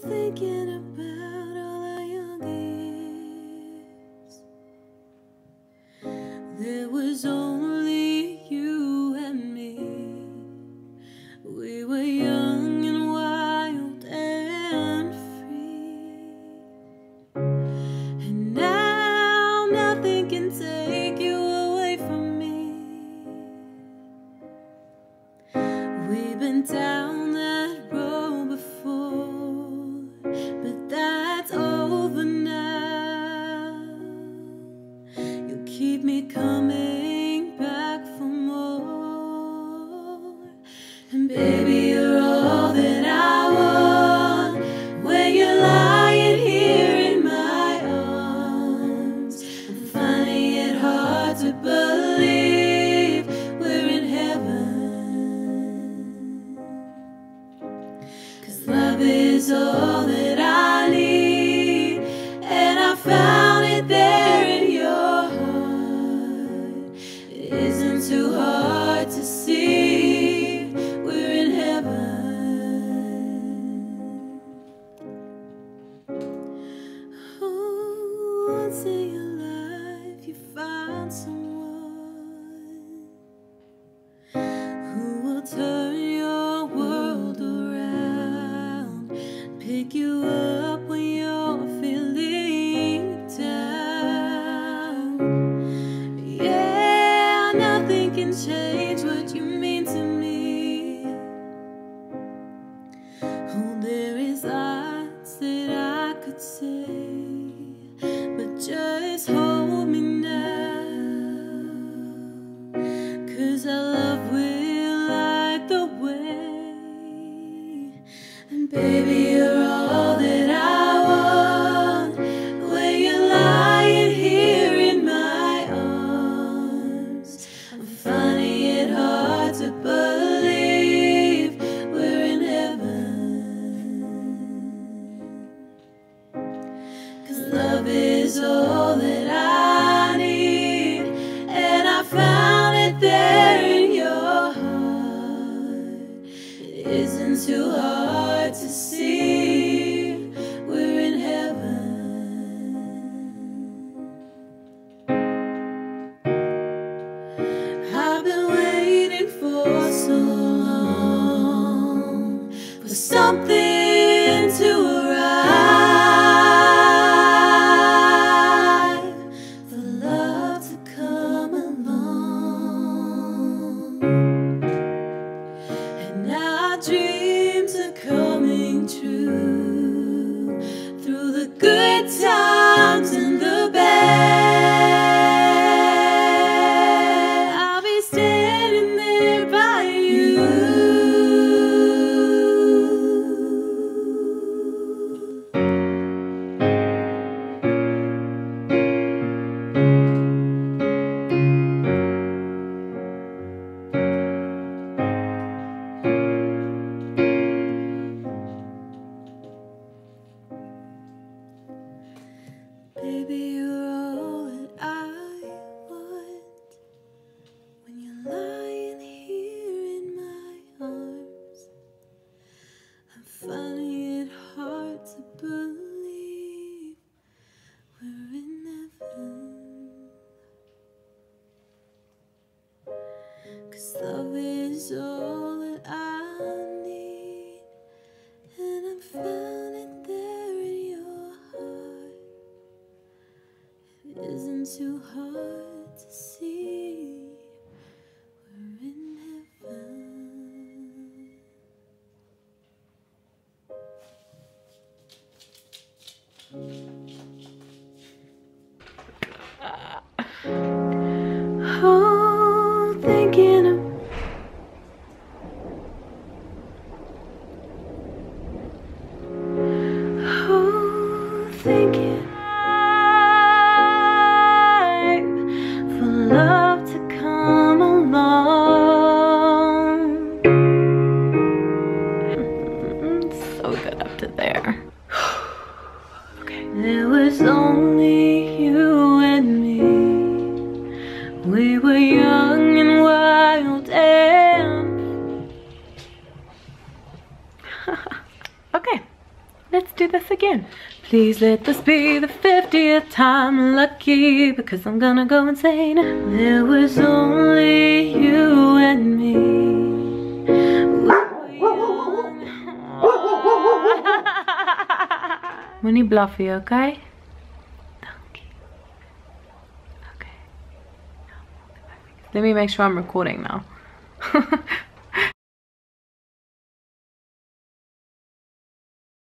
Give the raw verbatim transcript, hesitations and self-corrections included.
thinking about all our young years. There was only you and me. We were young and wild and free. And now nothing can take you away from me. We've been down that road before, but that's over now. You keep me coming back for more. And baby, you're all that I want when you're lying here in my arms. I'm finding it hard to believe we're in heaven, 'cause love is all that I need, and I found it there in your heart. It isn't too hard to see we're in heaven. Oh, once in your life you find someone who will turn your world around, pick you up when you're feeling down. Yeah, nothing can change what you mean to me. Oh, there is lots that I could say, but just hold me now, 'cause I love will light the way. And baby, you're all that I want when you're lying here in my arms. I'm finding it hard to believe we're in heaven, 'cause love is all that I need, and I found it there in your heart. It isn't too hard to see we're in heaven. I've been waiting for so long for something to arrive, for love to come along. And now our dreams are coming true, through the good times and the bad. I'll be standing there by you. Baby, you're all that I want when you're lying here in my arms. I'm finding it hard to believe we're in heaven, 'cause love is all that I need, and I found it there in your heart. It isn't too hard to see we're in heaven. Oh, thinking of oh, thinking for love to come along. It's so good up to there. Okay. There was only you and me. We were young and wild and Okay, let's do this again. Please let this be the fiftieth time lucky, because I'm gonna go insane. There was only you and me. Moenie bluffy, okay? Dankie. Okay. Let me make sure I'm recording now.